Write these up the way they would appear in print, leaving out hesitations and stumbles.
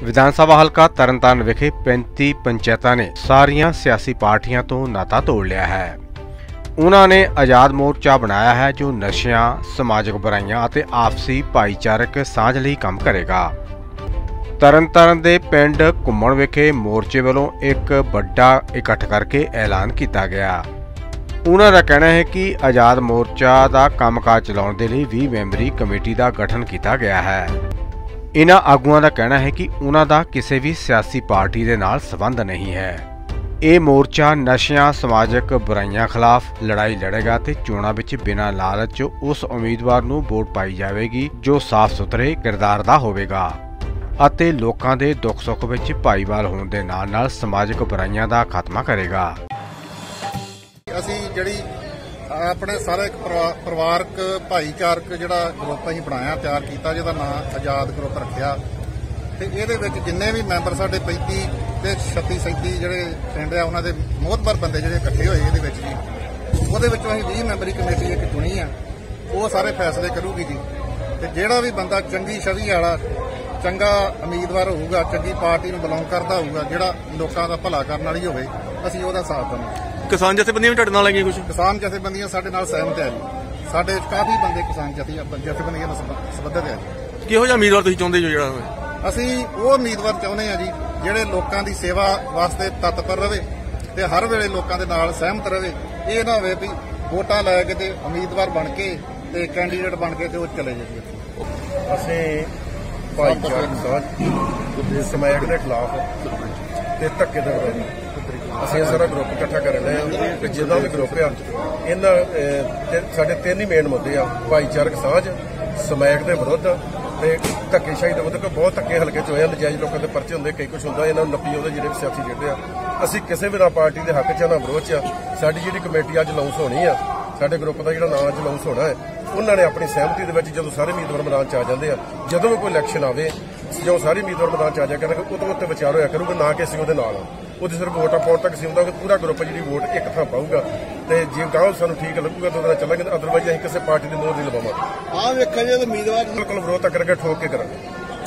विधान सभा हल्का तरनताਰਨ विखे 35 पंचायतों ने सारिया सियासी पार्टियां तो नाता तोड़ लिया है। उन्होंने आजाद मोर्चा बनाया है जो नशियां, समाजिक बुराइयां और आपसी भाईचारक सांझ लई काम करेगा। तरनताਰਨ दे पिंड घुम्मण विखे मोर्चे वालों एक बड़ा इकट्ठ करके ऐलान किया गया। उन्हों का कहना है कि आजाद मोर्चा का कामकाज चलाने के लिए 20 मैंबरी कमेटी का गठन किया गया है। इन्हां आगुआं का कहना है कि उन्हां दा किसी भी सियासी पार्टी के नाल संबंध नहीं है। ये मोर्चा नशियां, समाजिक बुराइयां खिलाफ लड़ाई लड़ेगा ते चोणां विच बिना लालच उस उम्मीदवार नूं वोट पाई जाएगी जो साफ सुथरे किरदार दा होवेगा ਅਤੇ लोकां दे दुख सुख विच भाईवाल होण दे नाल नाल समाजिक बुराइयां दा खात्मा करेगा। ਅਸੀਂ ਜਿਹੜੀ ਆਪਣੇ ਸਾਰਾ ਇੱਕ ਪਰਿਵਾਰਕ ਭਾਈਚਾਰਕ ਜਿਹੜਾ ਗਰੁੱਪ ਅਸੀਂ ਬਣਾਇਆ ਤਿਆਰ ਕੀਤਾ ਜਿਹਦਾ ਨਾਮ ਆਜ਼ਾਦ ਗਰੁੱਪ ਰੱਖਿਆ ਤੇ ਇਹਦੇ ਵਿੱਚ ਜਿੰਨੇ ਵੀ ਮੈਂਬਰ ਸਾਡੇ 35 ਤੇ 36 37 ਜਿਹੜੇ ਪਿੰਡ ਆ ਉਹਨਾਂ ਦੇ ਮੋਹਤਬਰ ਬੰਦੇ ਜਿਹੜੇ ਇਕੱਠੇ ਹੋਏ ਇਹਦੇ ਵਿੱਚ ਜੀ ਉਹਦੇ ਵਿੱਚੋਂ ਅਸੀਂ 20 ਮੈਂਬਰੀ ਕਮੇਟੀ ਇੱਕ ਚੁਣੀ ਆ ਉਹ ਸਾਰੇ ਫੈਸਲੇ ਕਰੂਗੀ ਜੀ ਤੇ ਜਿਹੜਾ ਵੀ ਬੰਦਾ ਚੰਗੀ ਛਵੀ ਵਾਲਾ ਚੰਗਾ ਉਮੀਦਵਾਰ ਹੋਊਗਾ ਚੰਗੀ ਪਾਰਟੀ ਨੂੰ ਬਿਲੋਂਗ ਕਰਦਾ ਹੋਊਗਾ ਜਿਹੜਾ ਲੋਕਾਂ ਦਾ ਭਲਾ ਕਰਨ ਵਾਲੀ ਹੋਵੇ ਅਸੀਂ ਉਹਦਾ ਸਾਥ ਦੇਵਾਂਗੇ। किसान जथेबंदियां भी नाल आईਆਂ कुछ किसान जथेबंदियां साडे नाल सहमत है जी साडे काफी बंदे किसान जथेबंदियां नाल संबंधित है जी। किहो जिहा उम्मीदवार तुसीं चाहुंदे जो जिहड़ा ਅਸੀਂ ਉਹ ਉਮੀਦਵਾਰ ਚਾਹੁੰਦੇ ਆ ਜੀ ਜਿਹੜੇ ਲੋਕਾਂ ਦੀ ਸੇਵਾ ਵਾਸਤੇ ਤਤਪਰ ਰਹੇ ਤੇ ਹਰ ਵੇਲੇ ਲੋਕਾਂ ਦੇ ਨਾਲ ਸਹਿਮਤ ਰਹੇ। ਇਹ ਨਾ ਹੋਵੇ ਵੀ ਵੋਟਾਂ ਲੈ ਕੇ ਤੇ ਉਮੀਦਵਾਰ ਬਣ ਕੇ ਤੇ ਕੈਂਡੀਡੇਟ ਬਣ ਕੇ ਤੇ ਉਹ ਚਲੇ ਜਾਈਏ। ਅਸੀਂ ਭਾਈਚਾਰਕ ਸਾਂਝ ਦੇ ਸਮਾਜ ਦੇ ਖਿਲਾਫ ਤੇ ਧੱਕੇ ਦੇ ਵਿਰੁੱਧ ਅਸੀਂ ਸਾਰਾ ਗਰੁੱਪ ਇਕੱਠਾ ਕਰ ਰਹੇ ਹਾਂ ਤੇ ਜਿਹਦਾ ਵੀ ਗਰੁੱਪ ਆ ਇਹਨਾਂ ਸਾਡੇ ਤਿੰਨ ਹੀ ਮੇਨ ਮੁੱਦੇ ਆ ਭਾਈਚਾਰਕ ਸਾਂਝ, ਸਮੈਕ ਦੇ ਵਿਰੁੱਧ ਤੇ ਧੱਕੇਸ਼ਾਹੀ ਦੇ ਵਿਰੁੱਧ। ਬਹੁਤ ਧੱਕੇ ਹਲਕੇ ਚ ਹੋਏ ਨਜਾਇਜ਼ ਲੋਕਾਂ ਦੇ ਪਰਚੇ ਹੁੰਦੇ ਕਈ ਕੁਛ ਹੁੰਦਾ ਇਹਨਾਂ ਨੂੰ ਨੱਪੀ ਉਹਦੇ ਜਿਹੜੇ ਸਿਆਸੀ ਜਿਹੜੇ ਆ ਅਸੀਂ ਕਿਸੇ ਵੀ ਨਾ ਪਾਰਟੀ ਦੇ ਹੱਕ ਚ ਨਾ ਵਿਰੋਧ ਚ। ਸਾਡੀ ਜਿਹੜੀ ਕਮੇਟੀ ਅੱਜ ਲਾਂਚ ਹੋਣੀ ਆ ਸਾਡੇ ਗਰੁੱਪ ਦਾ ਜਿਹੜਾ ਨਾਮ ਅੱਜ ਲਾਂਚ ਹੋਣਾ ਹੈ ਉਹਨਾਂ ਨੇ ਆਪਣੀ ਸਹਿਮਤੀ ਦੇ ਵਿੱਚ ਜਦੋਂ ਸਾਰੇ ਉਮੀਦਵਾਰ ਮੈਦਾਨ ਚ ਆ ਜਾਂਦੇ ਆ ਜਦੋਂ ਵੀ ਕੋਈ ਇਲੈਕਸ਼ਨ ਆਵੇ ਜੋ ਸਾਰੇ ਉਮੀਦਵਾਰ ਮੈਦਾਨ ਚ ਆ ਜਾ ਕਰਨਗੇ ਉਹਦੇ ਉੱਤੇ ਵਿਚਾਰ ਹੋਇਆ ਕਰੂਗਾ ਨਾ ਕਿ ਅਸੀਂ ਉਹਦੇ ਨਾਲ ਉਹਦੀ ਸਿਰਫ ਵੋਟਾਂ ਪਾਉਣ ਤੱਕ ਸੀ ਹੁੰਦਾ ਪੂਰਾ ਗਰੁੱਪ ਜਿਹੜੀ ਵੋਟ ਇੱਕ ਥਾਂ ਪਾਊਗਾ ਤੇ ਜੇ ਗਾਂਹ ਸਾਨੂੰ ਠੀਕ ਲੱਗੂਗਾ ਤਾਂ ਉਹਦੇ ਨਾਲ ਚੱਲਾਂਗੇ ਅਦਰਵਾਈਜ਼ ਅਸੀਂ ਕਿਸੇ ਪਾਰਟੀ ਦੀ ਮੋਹਰ ਨਹੀਂ ਲਵਾਵਾਂਗੇ। ਆਹ ਵੇਖਿਆ ਜੇ ਉਮੀਦਵਾਰ ਬਿਲਕੁਲ ਵਿਰੋਧ ਤੱਕ ਕਰਕੇ ਠੋਕ ਕੇ ਕਰਾਂਗੇ।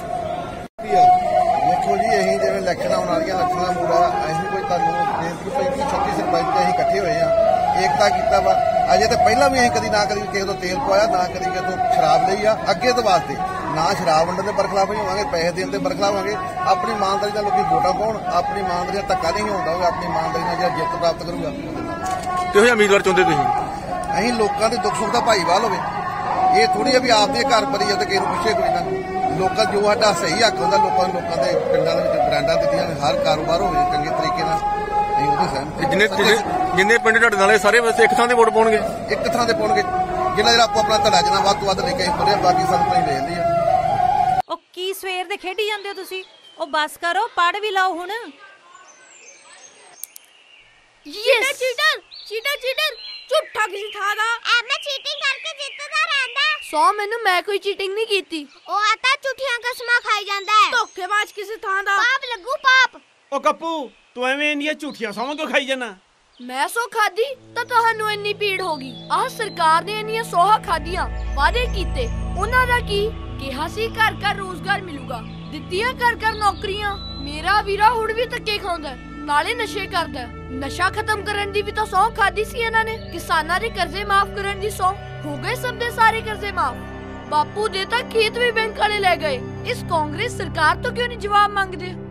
ਦੇਖੋ ਜੀ ਅਸੀਂ ਜਿਵੇਂ ਇਲੈਕਸ਼ਨ ਆਉਣ ਵਾਲੀਆਂ ਲੱਖਾਂ ਮੂੜਾ ਅਸੀਂ ਕੋਈ ਤੁਹਾਨੂੰ 35 36 ਸਰਪੰਚ ਅਸੀਂ ਇਕੱਠੇ ਹੋਏ ਆ ਏਕਤਾ ਕੀਤਾ ਵਾ। ਅਜੇ ਤਾਂ ਪਹਿਲਾਂ ਵੀ ਅਸੀਂ ਕਦੀ ਨਾ ਕਦੀ ਕਿਸੇ ਤੋਂ ਤੇਲ ਪਵਾਇਆ ਨਾ ਕਦੀ ਕਿਸੇ ਤੋਂ ਸ਼ਰਾਬ ਲਈ ਆ। ਅੱਗੇ ਤੋਂ ਵਾਸਤੇ ਨਾ ਸ਼ਰਾਬ ਵੰਡਣ ਦੇ ਬਰਖਲਾਫ ਹੀ ਹੋਵਾਂਗੇ, ਪੈਸੇ ਦੇਣ ਦੇ ਬਰਖਲਾਫ ਹੋਵਾਂਗੇ। ਆਪਣੀ ਇਮਾਨਦਾਰੀ ਨਾਲ ਲੋਕੀ ਵੋਟਾਂ ਪਾਉਣ, ਆਪਣੀ ਇਮਾਨਦਾਰੀ ਨਾਲ ਧੱਕਾ ਨਹੀਂ ਹੁੰਦਾ ਹੋਊਗਾ, ਆਪਣੀ ਇਮਾਨਦਾਰੀ ਨਾਲ ਜਿਹੜਾ ਜਿੱਤ ਪ੍ਰਾਪਤ ਕਰੂਗਾ। ਕਿਹੋ ਜਿਹਾ ਉਮੀਦਵਾਰ ਚਾਹੁੰਦੇ ਤੁਸੀਂ? ਅਸੀਂ ਲੋਕਾਂ ਦੇ ਦੁੱਖ ਸੁੱਖ ਦਾ ਭਾਈਵਾਲ ਹੋਵੇ। ਇਹ ਥੋੜੀ ਆ ਵੀ ਆਪਦੇ ਘਰ ਭਰੀ ਤੇ ਕਿਸੇ ਨੂੰ ਪੁੱਛੇ ਕੋਈ ਨਾ। ਲੋਕਾਂ ਜੋ ਸਾਡਾ ਸਹੀ ਹੱਕ ਹੁੰਦਾ ਲੋਕਾਂ ਦੇ ਪਿੰਡਾਂ ਦੇ ਵਿੱਚ ਬ੍ਰਾਂਡਾਂ ਦਿੱਤੀਆਂ ਹਰ ਕਾਰੋਬਾਰ ਹੋਵੇ ਚੰਗੇ ਤਰੀਕੇ ਨਾਲ ਅਸੀਂ ਉਹਦੇ ਸਹਿਮਤ। ਜਿੰਨੇ ਪਿੰਡ ਤੁਹਾਡੇ ਨਾਲ ਸਾਰੇ ਵੈਸੇ ਇੱਕ ਥਾਂ ਤੇ ਵੋਟ ਪਾਉਣਗੇ? ਇੱਕ ਥਾਂ ਤੇ ਪਾਉਣਗੇ ਜਿੰਨਾ ਜਿਹੜਾ ਆਪੋ ਆਪਣਾ ਧੜਾ ਜਿੰਨਾ ਵੱਧ ਤੋਂ ਵੱਧ ਲੈ ਕੇ ਤੁਰੇ ਬਾਕੀ ਸਭ ਤੋਂ ਹੀ ਲੈ ਜਾਂਦੀ ਆ। ਉਹ ਕੀ ਸਵੇਰ ਦੇ ਖੇਡੀ ਜਾਂਦੇ ਹੋ ਤੁਸੀਂ? ਉਹ ਬਸ ਕਰੋ, ਪੜ ਵੀ ਲਾਓ ਹੁਣ। ਚੀਟਰ ਝੂਠਾ ਕਿਸੇ ਥਾਂ ਦਾ ਐਵੇਂ ਚੀਟਿੰਗ ਕਰਕੇ ਜਿੱਤਦਾ ਰਹਿੰਦਾ। ਸੋ ਮੈਨੂੰ ਮੈਂ ਕੋਈ ਚੀਟਿੰਗ ਨਹੀਂ ਕੀਤੀ। ਉਹ ਆਤਾ ਝੂਠੀਆਂ ਕਸਮਾਂ ਖਾਈ ਜਾਂਦਾ ਹੈ ਧੋਖੇਬਾਜ਼ ਕਿਸੇ ਥਾਂ ਦਾ। ਪਾਪ ਲੱਗੂ ਪਾਪ। ਉਹ ਕੱਪੂ ਤੂੰ ਐਵੇਂ ਇੰਨੀਆਂ ਝੂਠੀਆਂ ਸੌਂ ਕਿਉਂ ਖਾਈ ਜਾਣਾ? ਮੈਂ ਸੌ ਖਾਦੀ ਤਾਂ ਤੁਹਾਨੂੰ ਇੰਨੀ ਪੀੜ ਹੋ ਗਈ। ਆਹ ਸਰਕਾਰ ਨੇ ਇੰਨੀਆਂ ਸੌਹਾਂ ਖਾਦੀਆਂ ਵਾਅਦੇ ਕੀਤੇ ਉਹਨਾਂ ਦਾ ਕੀ ਕਿਹਾ ਸੀ ਘਰ ਘਰ ਰੋਜ਼ਗਾਰ ਮਿਲੂਗਾ ਦਿੱਤੀਆਂ ਘਰ ਘਰ ਨੌਕਰੀਆਂ। ਮੇਰਾ ਵੀਰਾ ਹੁਣ ਵੀ ਧੱਕੇ ਖਾਂਦਾ ਨਾਲੇ ਨਸ਼ੇ ਕਰਦਾ। ਨਸ਼ਾ ਖਤਮ ਕਰਨ ਦੀ ਵੀ ਤਾਂ ਸੌਂ ਖਾਦੀ ਸੀ ਇਹਨਾਂ ਨੇ। ਕਿਸਾਨਾਂ ਦੇ ਕਰਜ਼ੇ ਮਾਫ ਕਰਨ ਦੀ ਸੌਂ ਹੋ ਗਏ ਸਭ ਦੇ ਸਾਰੇ ਕਰਜ਼ੇ ਮਾਫ। ਬਾਪੂ ਦੇ ਤਾਂ ਖੇਤ ਵੀ ਬੈਂਕ ਵਾਲੇ ਲੈ ਗਏ। ਇਸ ਕਾਂਗਰਸ ਸਰਕਾਰ ਤੋਂ ਕਿਉਂ ਨਹੀਂ ਜਵਾਬ ਮੰਗਦੇ?